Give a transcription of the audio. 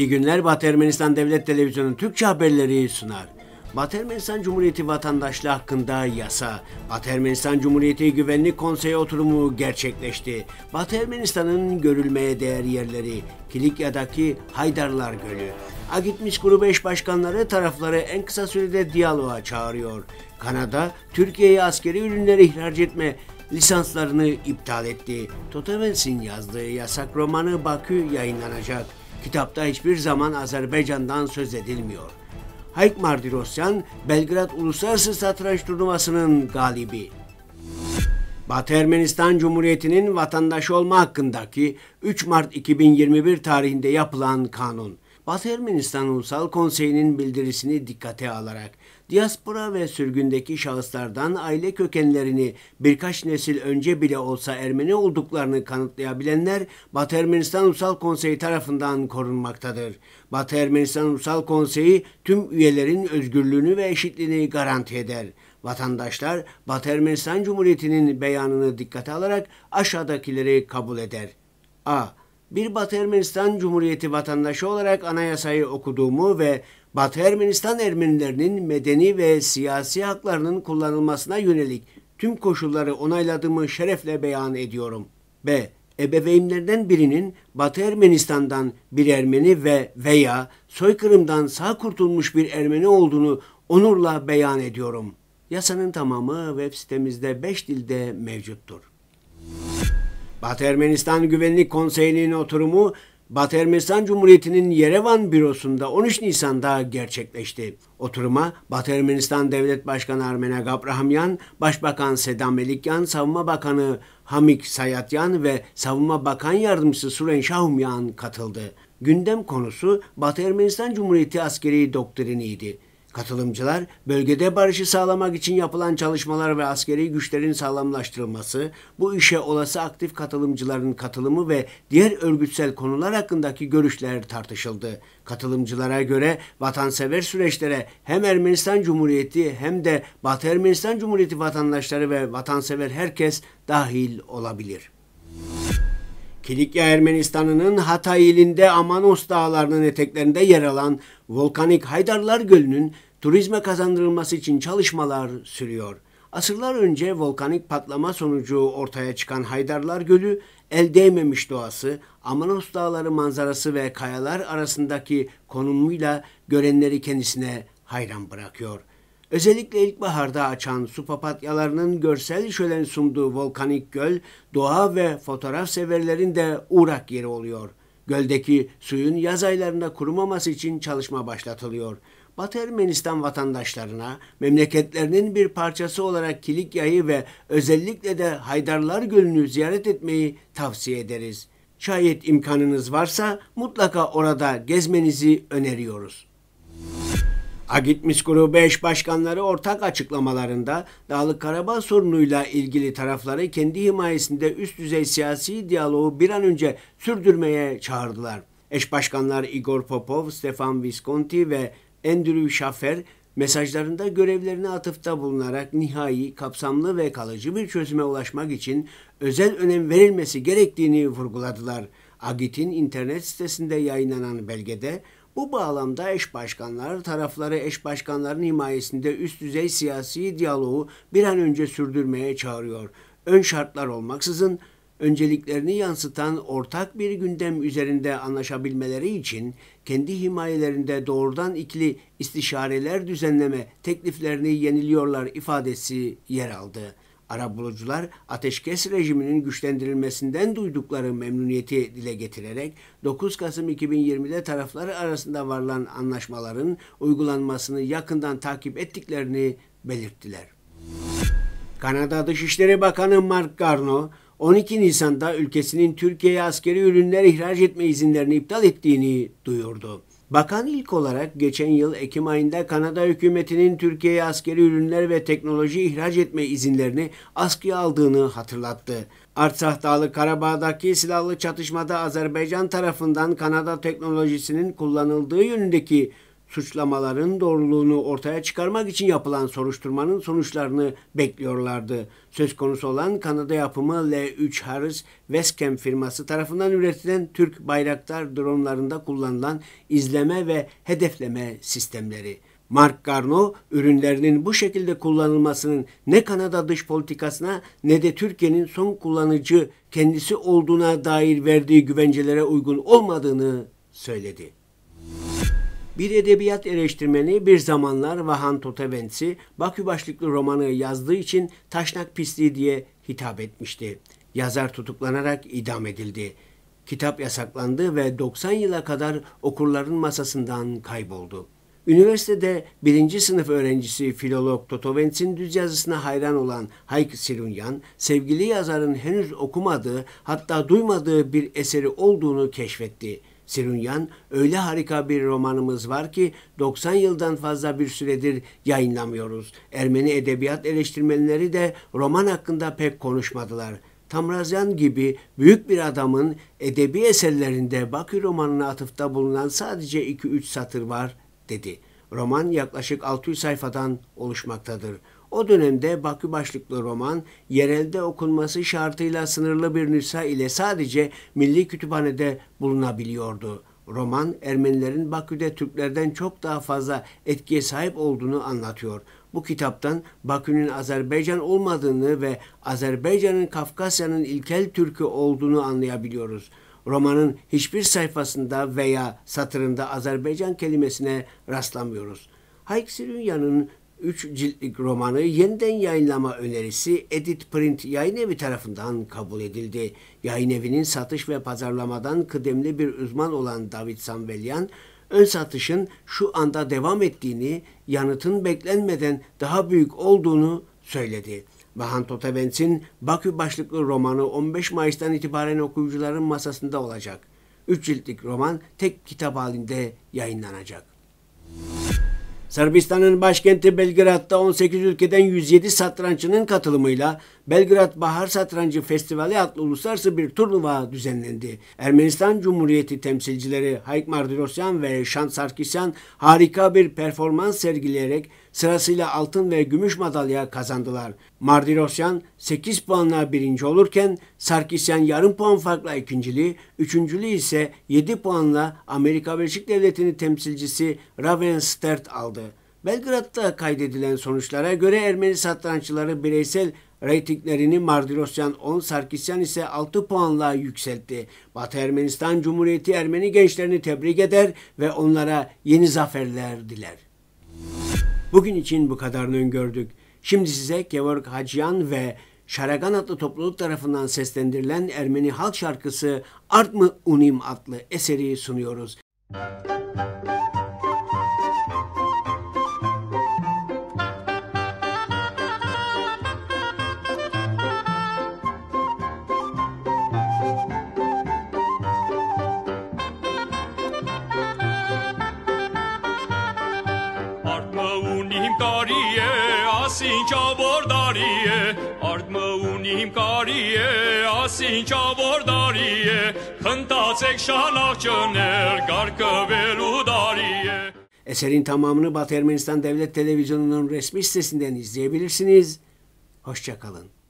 İyi günler, Batı Ermenistan Devlet Televizyonu Türkçe haberleri sunar. Batı Ermenistan Cumhuriyeti vatandaşlığı hakkında yasa. Batı Ermenistan Cumhuriyeti Güvenlik Konseyi oturumu gerçekleşti. Batı Ermenistan'ın görülmeye değer yerleri, Kilikya'daki Haydarlar Gölü. Agitmiş grubu eş başkanları tarafları en kısa sürede diyaloğa çağırıyor. Kanada, Türkiye'ye askeri ürünleri ihraç etme lisanslarını iptal etti. Totevens'in yazdığı yasak romanı Bakü yayınlanacak. Kitapta hiçbir zaman Azerbaycan'dan söz edilmiyor. Hayk Mardirosyan, Belgrad Uluslararası Satranç Turnuvası'nın galibi. Batı Ermenistan Cumhuriyeti'nin vatandaşı olma hakkındaki 3 Mart 2021 tarihinde yapılan kanun. Batı Ermenistan Ulusal Konseyi'nin bildirisini dikkate alarak, diaspora ve sürgündeki şahıslardan aile kökenlerini birkaç nesil önce bile olsa Ermeni olduklarını kanıtlayabilenler Batı Ermenistan Ulusal Konseyi tarafından korunmaktadır. Batı Ermenistan Ulusal Konseyi tüm üyelerin özgürlüğünü ve eşitliğini garanti eder. Vatandaşlar Batı Ermenistan Cumhuriyeti'nin beyanını dikkate alarak aşağıdakileri kabul eder. A. Bir Batı Ermenistan Cumhuriyeti vatandaşı olarak anayasayı okuduğumu ve Batı Ermenistan Ermenilerinin medeni ve siyasi haklarının kullanılmasına yönelik tüm koşulları onayladığımı şerefle beyan ediyorum. B. Ebeveynlerden birinin Batı Ermenistan'dan bir Ermeni veya soykırımdan sağ kurtulmuş bir Ermeni olduğunu onurla beyan ediyorum. Yasanın tamamı web sitemizde 5 dilde mevcuttur. Batı Ermenistan Güvenlik Konseyi'nin oturumu Batı Ermenistan Cumhuriyeti'nin Yerevan bürosunda 13 Nisan'da gerçekleşti. Oturuma Batı Ermenistan Devlet Başkanı Armen Agabrahamyan, Başbakan Sedam Melikyan, Savunma Bakanı Hamik Sayatyan ve Savunma Bakan Yardımcısı Suren Şahumyan katıldı. Gündem konusu Batı Ermenistan Cumhuriyeti askeri doktriniydi. Katılımcılar, bölgede barışı sağlamak için yapılan çalışmalar ve askeri güçlerin sağlamlaştırılması, bu işe olası aktif katılımcıların katılımı ve diğer örgütsel konular hakkındaki görüşler tartışıldı. Katılımcılara göre vatansever süreçlere hem Ermenistan Cumhuriyeti hem de Batı Ermenistan Cumhuriyeti vatandaşları ve vatansever herkes dahil olabilir. Kilikya Ermenistan'ının Hatay ilinde Amanos Dağları'nın eteklerinde yer alan volkanik Haydarlar Gölü'nün turizme kazandırılması için çalışmalar sürüyor. Asırlar önce volkanik patlama sonucu ortaya çıkan Haydarlar Gölü, el değmemiş doğası, Amanos Dağları manzarası ve kayalar arasındaki konumuyla görenleri kendisine hayran bırakıyor. Özellikle ilkbaharda açan su papatyalarının görsel şölen sunduğu volkanik göl, doğa ve fotoğraf severlerin de uğrak yeri oluyor. Göldeki suyun yaz aylarında kurumaması için çalışma başlatılıyor. Batı Ermenistan vatandaşlarına memleketlerinin bir parçası olarak Kilikya'yı ve özellikle de Haydarlar Gölü'nü ziyaret etmeyi tavsiye ederiz. Şayet imkanınız varsa mutlaka orada gezmenizi öneriyoruz. Agitmiş grubu eş başkanları ortak açıklamalarında Dağlık Karabağ sorunuyla ilgili tarafları kendi himayesinde üst düzey siyasi diyaloğu bir an önce sürdürmeye çağırdılar. Eş başkanlar Igor Popov, Stefan Visconti ve Andrew Schaffer mesajlarında görevlerine atıfta bulunarak nihai, kapsamlı ve kalıcı bir çözüme ulaşmak için özel önem verilmesi gerektiğini vurguladılar. Agit'in internet sitesinde yayınlanan belgede bu bağlamda eş başkanlar tarafları eş başkanların himayesinde üst düzey siyasi diyaloğu bir an önce sürdürmeye çağırıyor. Ön şartlar olmaksızın önceliklerini yansıtan ortak bir gündem üzerinde anlaşabilmeleri için kendi himayelerinde doğrudan ikili istişareler düzenleme tekliflerini yeniliyorlar ifadesi yer aldı. Arabulucular ateşkes rejiminin güçlendirilmesinden duydukları memnuniyeti dile getirerek 9 Kasım 2020'de tarafları arasında varılan anlaşmaların uygulanmasını yakından takip ettiklerini belirttiler. Kanada Dışişleri Bakanı Mark Garneau, 12 Nisan'da ülkesinin Türkiye'ye askeri ürünler ihraç etme izinlerini iptal ettiğini duyurdu. Bakan ilk olarak geçen yıl Ekim ayında Kanada hükümetinin Türkiye'ye askeri ürünler ve teknoloji ihraç etme izinlerini askıya aldığını hatırlattı. Artsakh Dağlık Karabağ'daki silahlı çatışmada Azerbaycan tarafından Kanada teknolojisinin kullanıldığı yönündeki suçlamaların doğruluğunu ortaya çıkarmak için yapılan soruşturmanın sonuçlarını bekliyorlardı. Söz konusu olan Kanada yapımı L3 Harris Westcam firması tarafından üretilen Türk Bayraktar dronlarında kullanılan izleme ve hedefleme sistemleri. Mark Garneau, ürünlerinin bu şekilde kullanılmasının ne Kanada dış politikasına ne de Türkiye'nin son kullanıcı kendisi olduğuna dair verdiği güvencelere uygun olmadığını söyledi. Bir edebiyat eleştirmeni bir zamanlar Vahan Totevensi, Bakü başlıklı romanı yazdığı için taşnak pisliği diye hitap etmişti. Yazar tutuklanarak idam edildi. Kitap yasaklandı ve 90 yıla kadar okurların masasından kayboldu. Üniversitede 1. sınıf öğrencisi filolog Totevensi'nin düz yazısına hayran olan Hayk Sirunyan, sevgili yazarın henüz okumadığı, hatta duymadığı bir eseri olduğunu keşfetti. Sirunyan, öyle harika bir romanımız var ki 90 yıldan fazla bir süredir yayınlamıyoruz. Ermeni edebiyat eleştirmenleri de roman hakkında pek konuşmadılar. Tamrazyan gibi büyük bir adamın edebi eserlerinde Bakü romanına atıfta bulunan sadece 2-3 satır var, dedi. Roman yaklaşık 600 sayfadan oluşmaktadır. O dönemde Bakü başlıklı roman, yerelde okunması şartıyla sınırlı bir nüsha ile sadece Milli Kütüphane'de bulunabiliyordu. Roman, Ermenilerin Bakü'de Türklerden çok daha fazla etkiye sahip olduğunu anlatıyor. Bu kitaptan Bakü'nün Azerbaycan olmadığını ve Azerbaycan'ın Kafkasya'nın ilkel Türk'ü olduğunu anlayabiliyoruz. Romanın hiçbir sayfasında veya satırında Azerbaycan kelimesine rastlamıyoruz. Hayk Sirunyan'ın 3 ciltlik romanı yeniden yayınlama önerisi Edit Print Yayınevi tarafından kabul edildi. Yayınevinin satış ve pazarlamadan kıdemli bir uzman olan David Samvelyan, ön satışın şu anda devam ettiğini, yanıtın beklenmeden daha büyük olduğunu söyledi. Vahan Totevensi'nin Bakü başlıklı romanı 15 Mayıs'tan itibaren okuyucuların masasında olacak. 3 ciltlik roman tek kitap halinde yayınlanacak. Sırbistan'ın başkenti Belgrad'da 18 ülkeden 107 satranççının katılımıyla Belgrad Bahar Satrancı Festivali adlı uluslararası bir turnuva düzenlendi. Ermenistan Cumhuriyeti temsilcileri Hayk Mardirosyan ve Şan Sarkisyan harika bir performans sergileyerek sırasıyla altın ve gümüş madalya kazandılar. Mardirosyan 8 puanla birinci olurken Sarkisyan yarım puan farkla ikinciliği, üçüncülüğü ise 7 puanla Amerika Birleşik Devletleri temsilcisi Raven Stert aldı. Belgrad'da kaydedilen sonuçlara göre Ermeni satranççıları bireysel reytinglerini Mardirosyan 10, Sarkisyan ise 6 puanla yükseltti. Batı Ermenistan Cumhuriyeti Ermeni gençlerini tebrik eder ve onlara yeni zaferler diler. Bugün için bu kadarını öngördük. Şimdi size Georg Hacıyan ve Şaragan adlı topluluk tarafından seslendirilen Ermeni halk şarkısı Art mı Unim adlı eseri sunuyoruz. Eserin tamamını Batı Ermenistan Devlet Televizyonu'nun resmi sitesinden izleyebilirsiniz. Hoşça kalın.